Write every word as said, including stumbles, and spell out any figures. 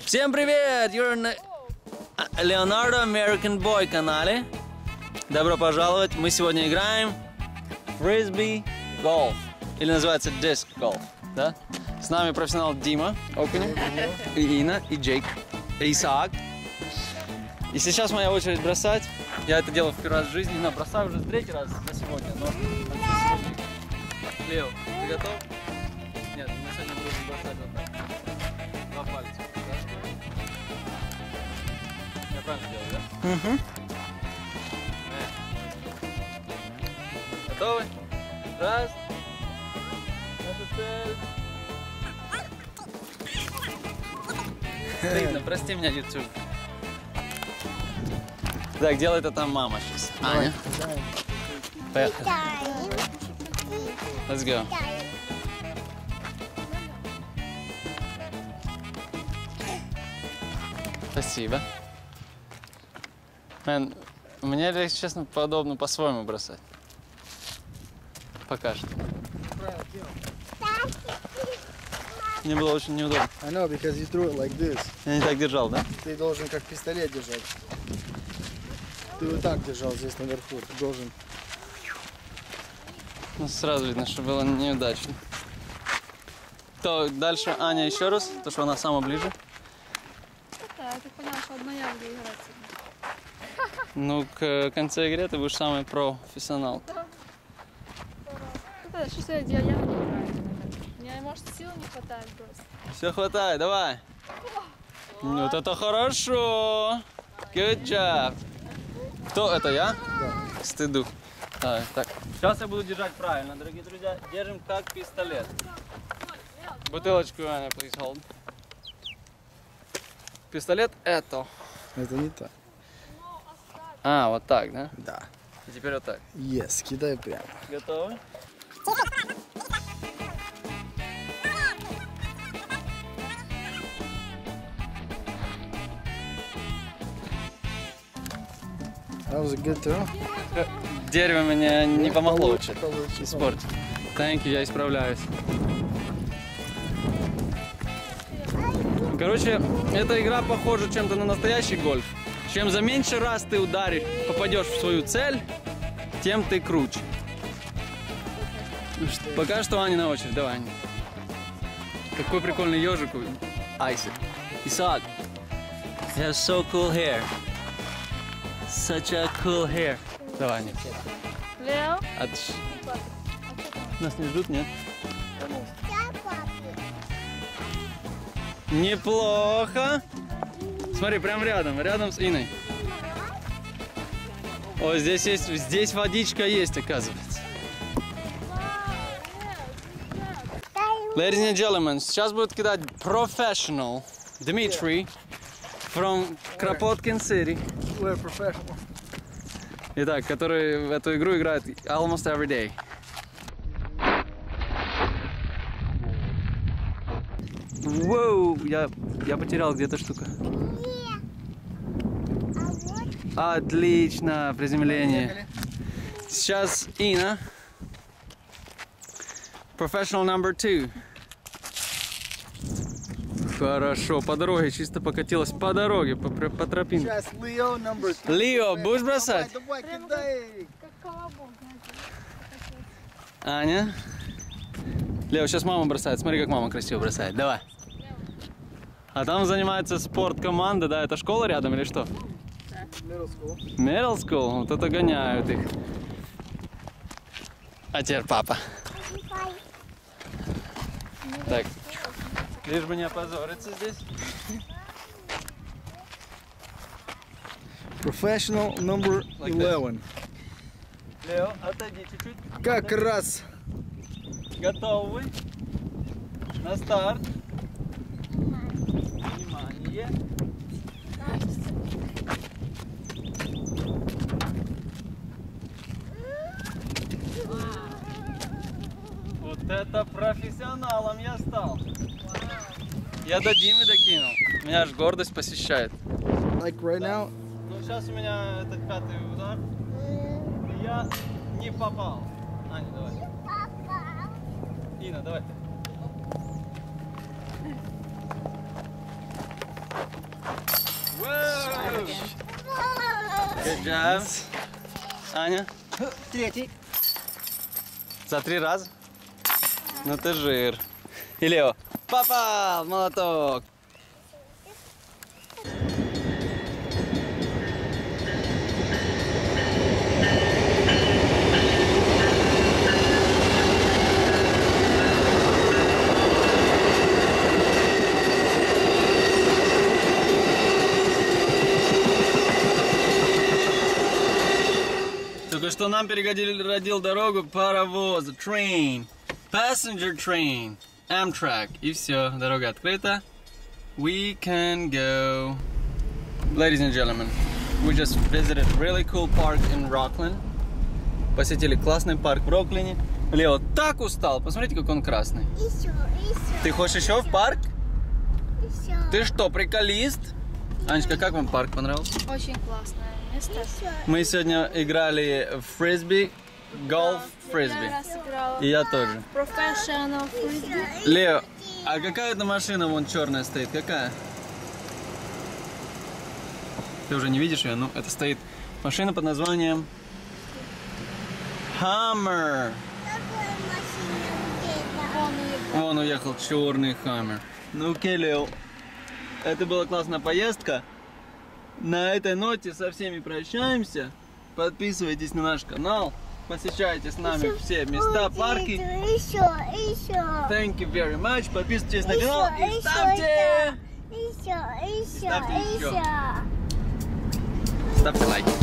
Всем привет! You're на Leonardo American Boy канале. Добро пожаловать. Мы сегодня играем фрисби голф. Или называется диск голф. Да? С нами профессионал Дима Окунев, и Инна, и Джейк, и Исаак. И сейчас моя очередь бросать. Я это делал в первый раз в жизни, но бросаю уже в третий раз за сегодня. Но Лео, ты готов? Нет, мы сегодня будем бросать вот так. Два пальца. Я правильно сделал, да? Угу. Готовы? Раз. Наша цель. Стыдно, прости меня, YouTube. Так, делает это там мама сейчас. Аня. Поехали. Let's go. Спасибо. Мэн, мне, если честно, подобно по-своему бросать. Пока что. Мне было очень неудобно. I know, because you threw it like this. Я не так держал, да? Ты должен как пистолет держать. Ты вот так держал здесь наверху. Ты должен... Ну, сразу видно, что было неудачно. То дальше Аня еще раз, то что она самая ближе. Да, я так поняла, что одна я буду играть сегодня. Ну, к концу игры ты будешь самый профессионал. Ну, что сегодня я не играю. Мне, может, сил не хватает просто. Все хватает, давай. Ну, вот это хорошо. Good job. Кто это, я? Да. Стыду. А, так. Сейчас я буду держать правильно, дорогие друзья. Держим как пистолет. Бутылочку, Аня, please hold. Пистолет это. Это не так. А, вот так, да? Да. И теперь вот так. Yes, кидай прямо. Готовы? That was a good throw. Дерево мне не помогло Получше, очень. получше. Испортить. Thank you, я исправляюсь. Короче, эта игра похожа чем-то на настоящий гольф. Чем за меньше раз ты ударишь, попадешь в свою цель, тем ты круче. Пока что Аня на очередь. Давай, Аня. Какой прикольный ежик у Айси. Исаак. You have so cool hair. Such a cool hair. Давай, Аня. Лео? От... Нас не ждут, нет? Неплохо. Смотри, прям рядом, рядом с Иной. О, здесь есть, здесь водичка есть, оказывается. Ladies and gentlemen, сейчас будет кидать professional Дмитрий from Kropotkin City. We're professional. Итак, который в эту игру играет almost every day. Воу, я, я потерял где-то штука. Отлично, приземление. Сейчас Инна. Professional number two. Хорошо, по дороге, чисто покатилась по дороге, по, по тропинке. Сейчас Лео number three. Лео, будешь бросать? Давай, давай, кидай. Как колобок, знаете. Аня. Лео, сейчас мама бросает. Смотри, как мама красиво бросает. Давай. А там занимается спорткоманда, да? Это школа рядом или что? Middle school. Middle school. Вот это гоняют их. А теперь папа. Так. Лишь бы не опозориться здесь. Professional number Like eleven. Лео, отойди чуть-чуть. Как раз. Готовы? На старт. Внимание. Вот это профессионалом я стал. Я до Димы докинул. Меня аж гордость посещает. Like right now. Ну сейчас у меня этот пятый удар. И я не попал. Аня, давай. Инна, давай ты. again. Good job. Аня? Третий. За три раза? Ну ты жир. И Лео. Попал! Молоток! Только что нам перегородил дорогу паровоз, train, passenger train, Amtrak. И все, дорога открыта. We can go. Ladies and gentlemen, we just visited a really cool park in Rockland. Посетили классный парк в Роклине. Лео так устал, посмотрите, как он красный. Еще, еще. Ты хочешь еще в парк? Еще. Ты что, приколист? Анечка, как вам парк понравился? Очень классное место. Еще. Мы сегодня играли в фрисби, гольф, Я фрисби. раз играла. И я тоже. Professional frisbee. Лео, а какая это машина вон черная стоит? Какая? Ты уже не видишь ее? Ну, это стоит машина под названием Hammer. Какой машина где-то? Вон уехал. Вон уехал черный Hammer. Ну, окей, Лео. Это была классная поездка. На этой ноте со всеми прощаемся. Подписывайтесь на наш канал. Посещайте с нами все места, парки. Еще, еще. Thank you very much. Подписывайтесь на Еще, канал и еще, ставьте, Еще, еще, Ставьте еще. еще. ставьте лайк.